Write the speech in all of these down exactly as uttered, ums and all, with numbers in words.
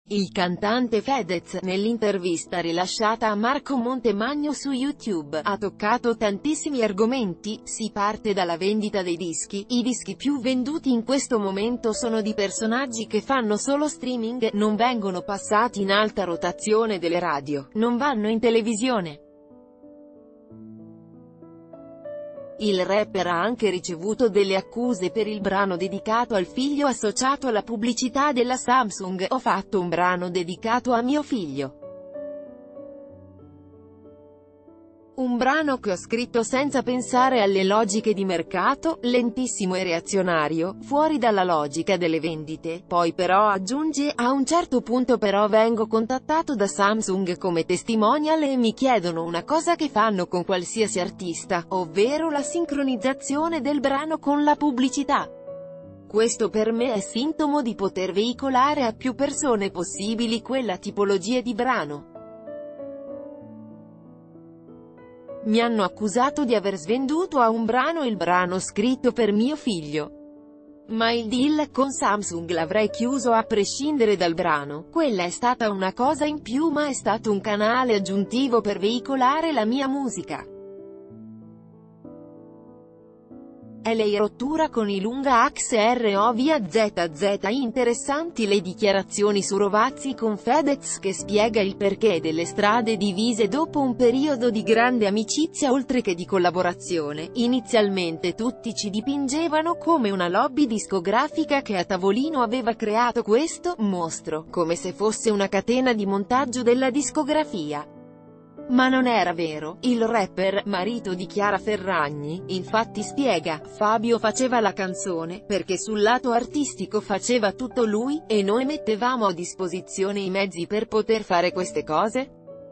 Il cantante Fedez, nell'intervista rilasciata a Marco Montemagno su YouTube, ha toccato tantissimi argomenti. Si parte dalla vendita dei dischi. I dischi più venduti in questo momento sono di personaggi che fanno solo streaming, non vengono passati in alta rotazione delle radio, non vanno in televisione. Il rapper ha anche ricevuto delle accuse per il brano dedicato al figlio associato alla pubblicità della Samsung. Ho fatto un brano dedicato a mio figlio. Un brano che ho scritto senza pensare alle logiche di mercato, lentissimo e reazionario, fuori dalla logica delle vendite. Poi però aggiunge, a un certo punto però vengo contattato da Samsung come testimonial e mi chiedono una cosa che fanno con qualsiasi artista, ovvero la sincronizzazione del brano con la pubblicità. Questo per me è sintomo di poter veicolare a più persone possibili quella tipologia di brano. Mi hanno accusato di aver svenduto a un brano il brano scritto per mio figlio. Ma il deal con Samsung l'avrei chiuso a prescindere dal brano. Quella è stata una cosa in più, ma è stato un canale aggiuntivo per veicolare la mia musica. È lei rottura con i lunga X R O via Z Z. Interessanti le dichiarazioni su Rovazzi con Fedez che spiega il perché delle strade divise dopo un periodo di grande amicizia oltre che di collaborazione. Inizialmente tutti ci dipingevano come una lobby discografica che a tavolino aveva creato questo mostro, come se fosse una catena di montaggio della discografia. Ma non era vero. Il rapper, marito di Chiara Ferragni, infatti spiega, Fabio faceva la canzone, perché sul lato artistico faceva tutto lui, e noi mettevamo a disposizione i mezzi per poter fare queste cose.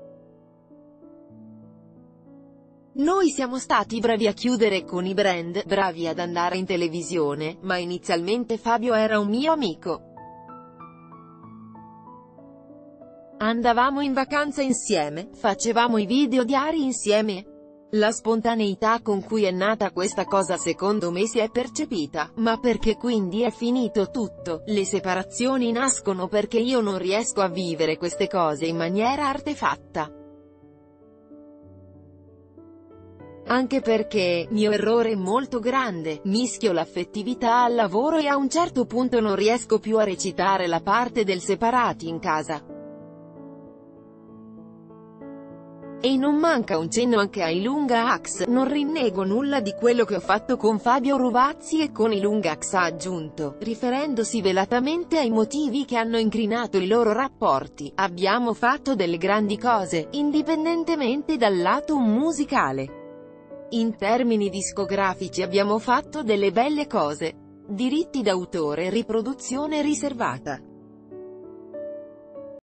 Noi siamo stati bravi a chiudere con i brand, bravi ad andare in televisione, ma inizialmente Fabio era un mio amico. Andavamo in vacanza insieme, facevamo i video diari insieme. La spontaneità con cui è nata questa cosa secondo me si è percepita, ma perché quindi è finito tutto. Le separazioni nascono perché io non riesco a vivere queste cose in maniera artefatta. Anche perché, mio errore molto grande, mischio l'affettività al lavoro e a un certo punto non riesco più a recitare la parte del separati in casa. E non manca un cenno anche ai Lunga-Ax. Non rinnego nulla di quello che ho fatto con Fabio Rovazzi e con i Lunga-Ax, ha aggiunto, riferendosi velatamente ai motivi che hanno incrinato i loro rapporti. Abbiamo fatto delle grandi cose, indipendentemente dal lato musicale. In termini discografici abbiamo fatto delle belle cose. Diritti d'autore e riproduzione riservata.